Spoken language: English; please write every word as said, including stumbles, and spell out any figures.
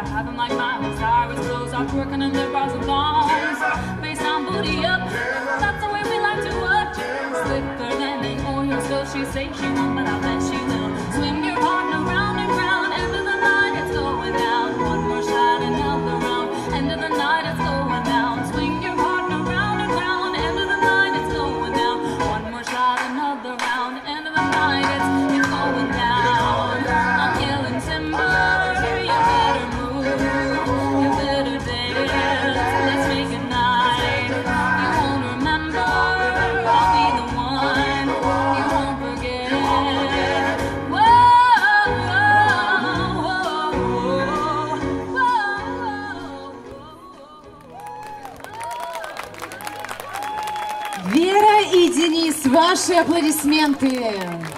have them like Miley Cyrus, clothes off working and their bras and thongs. Face on booty up, that's the way we like to watch. Slicker than an oil spill, she say she won't, but I bet she will. Swing your partner round and round, end of the night it's going down. One more shot, another round, end of the night it's going down. Swing your partner round and round, end of the night it's going down. One more shot, another round, end of the night it's, it's going down. I'm yelling timber, you better move, you better dance, let's make a night. You won't remember, I'll be the one, you won't forget. Whoa, whoa, whoa, whoa. Вера и Денис, ваши аплодисменты.